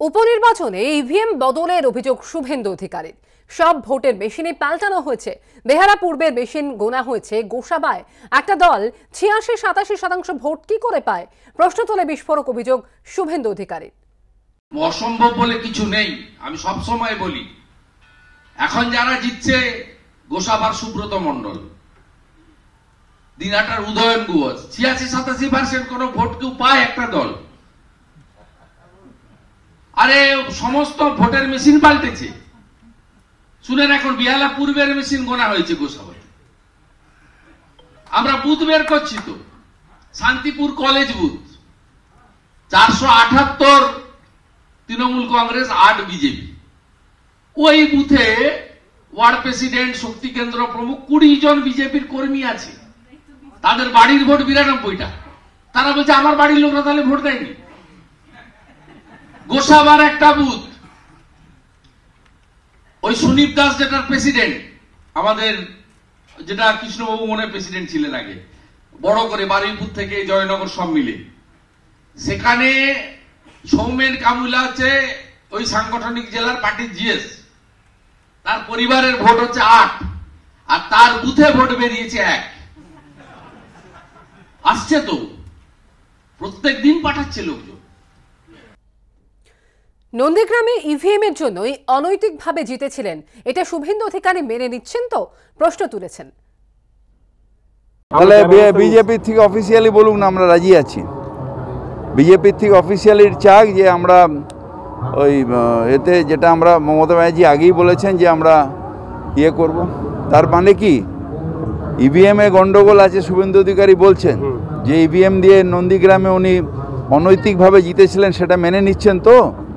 উপনির্বাচনে ইভিএম বদলের অভিযোগ শুভেন্দু অধিকারীর। সব ভোটের মেশিনে পাল্টানো হয়েছে। বেহারা পূর্বের মেশিন গোনা হয়েছে গোসাবায়। একটা দল ৮৬-৮৭% ভোট কি করে পায়? প্রশ্ন তোলে বিস্ফোরক অভিযোগ শুভেন্দু অধিকারীর। অসম্ভব বলে কিছু নেই, আমি সব সময় বলি। এখন যারা জিতছে গোসাবার সুব্রত মণ্ডল, দিনাটার উদয়ন গুহ, ৮৬-৮৭% কোন ভোট কেউ পায় একটা দল? আরে সমস্ত ভোটের মেশিন পাল্টেছে। শুনেন, এখন বেহালা পূর্বের মেশিন গোনা হয়েছে গোসাবাতে। আমরা বুথ বের করছি তো, Shantipur college booth ৪৭৮ Trinamool Congress, ৮ BJP. ওই বুথে ওয়ার্ড প্রেসিডেন্ট, শক্তি কেন্দ্র প্রমুখ ২০ জন বিজেপির কর্মী আছে। তাদের বাড়ির ভোট ৯২টা। তারা বলছে আমার বাড়ির লোকরা তাহলে ভোট দেয়নি। গোসাবার একটা বুথ, ওই সুনীপ দাস যেটার প্রেসিডেন্ট, আমাদের যেটা কৃষ্ণবাবু মনে প্রেসিডেন্ট ছিলেন আগে, বড় করে বারুইপুর থেকে জয়নগর সব মিলে, সেখানে সৌমেন কামুলা হচ্ছে ওই সাংগঠনিক জেলার পার্টির জিএস। তার পরিবারের ভোট হচ্ছে ৮, আর তার বুথে ভোট বেরিয়েছে ১। আসছে তো, প্রত্যেক দিন পাঠাচ্ছে লোকজন। নন্দীগ্রামে ইভিএম এর জন্যই অনৈতিকভাবে জিতেছিলেন, এটা শুভেন্দু অধিকারী মেনে নিচ্ছেন তো? প্রশ্ন তুলেছেন। তাহলে বিজেপি থেকে অফিসিয়ালি বলুক না, আমরা রাজি আছি। বিজেপি থেকে অফিসিয়ালি চাক যে আমরা ওই এতে, যেটা আমরা মমতা ব্যানার্জি আগেই বলেছেন যে আমরা ইয়ে করব। তার মানে কি ইভিএমে গন্ডগোল আছে? শুভেন্দু অধিকারী বলছেন যে ইভিএম দিয়ে নন্দীগ্রামে উনি অনৈতিকভাবে জিতেছিলেন, সেটা মেনে নিচ্ছেন তো?